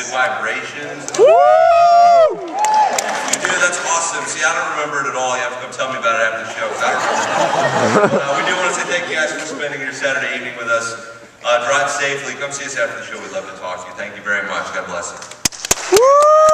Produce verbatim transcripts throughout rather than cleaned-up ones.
vibrations. Woo! You do, that's awesome. See, I don't remember it at all. You have to come tell me about it after the show, because I don't remember it. But, uh, we do want to say thank you guys for spending your Saturday evening with us. Uh, drive safely. Come see us after the show. We'd love to talk to you. Thank you very much. God bless you. Woo!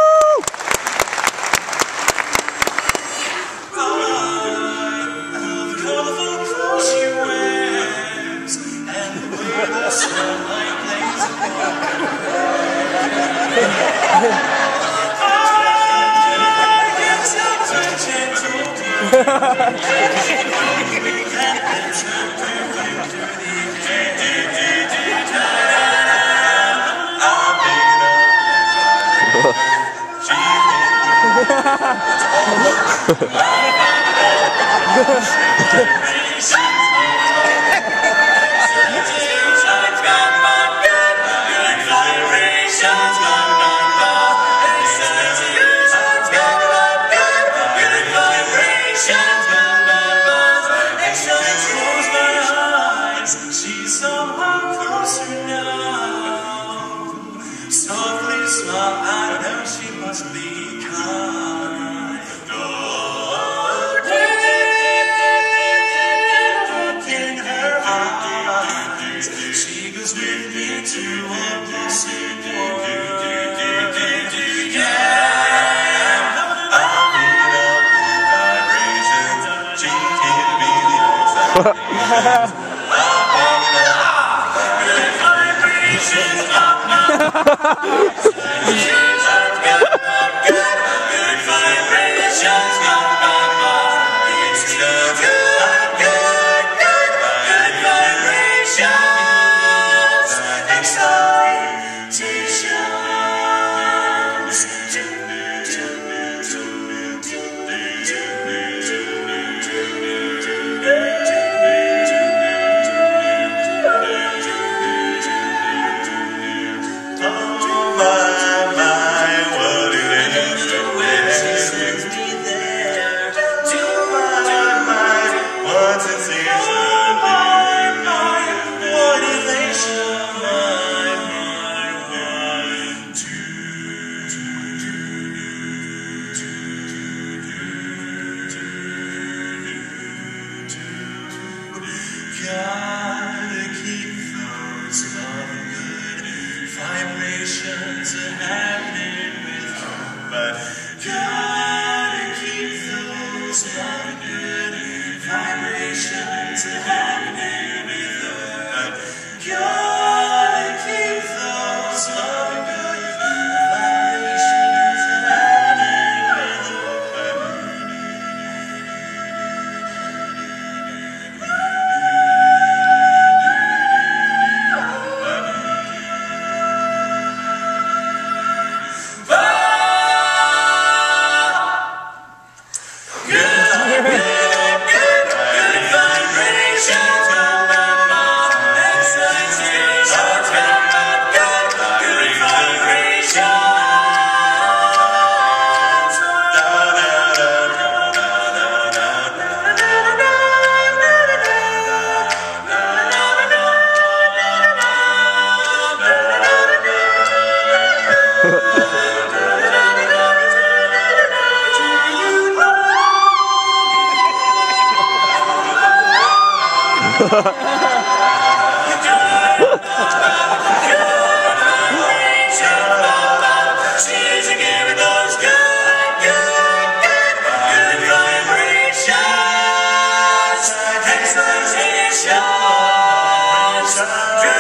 She's somehow closer now. Softly smile, I know she must be kind. Oh, deep in her eyes, she goes with me to a blessed world. Yeah, I'm in up vibrations. She can be the outside. Gotta keep those loving good vibrations happening with you, but gotta keep those loving good vibrations happening with you, but gotta keep those loving good vibrations happening with you, but Excellent.